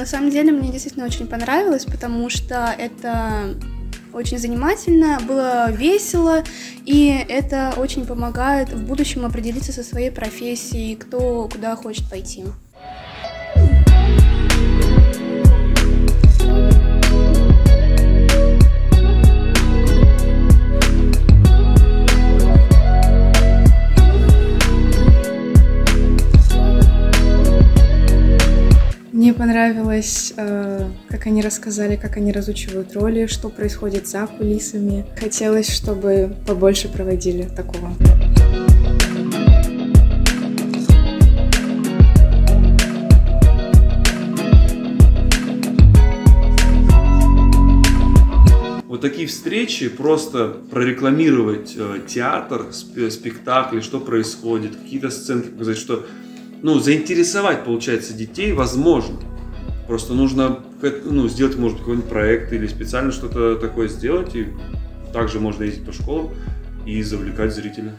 самом деле мне действительно очень понравилось, потому что это очень занимательно, было весело, и это очень помогает в будущем определиться со своей профессией, кто куда хочет пойти. Мне понравилось, как они рассказали, как они разучивают роли, что происходит за кулисами. Хотелось, чтобы побольше проводили такого. Вот такие встречи, просто прорекламировать театр, спектакли, что происходит, какие-то сценки показать, что, ну, заинтересовать, получается, детей возможно. Просто нужно, ну, сделать, может быть, какой-нибудь проект или специально что-то такое сделать, и также можно ездить по школам и завлекать зрителя.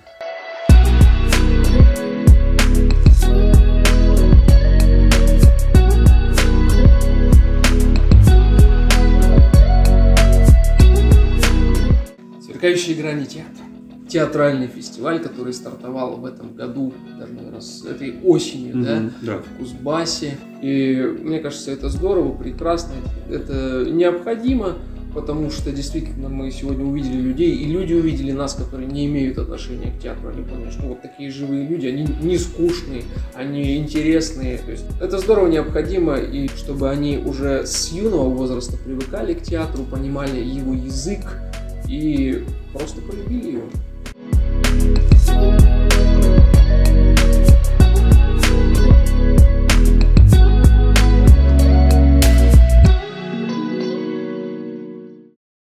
«Сверкающие грани театра». Театральный фестиваль, который стартовал в этом году, даже, наверное, с этой осенью, да, в Кузбассе. И мне кажется, это здорово, прекрасно, это необходимо, потому что действительно мы сегодня увидели людей, и люди увидели нас, которые не имеют отношения к театру. Они поняли, что вот такие живые люди, они не скучные, они интересные. То есть это здорово, необходимо, и чтобы они уже с юного возраста привыкали к театру, понимали его язык и просто полюбили его.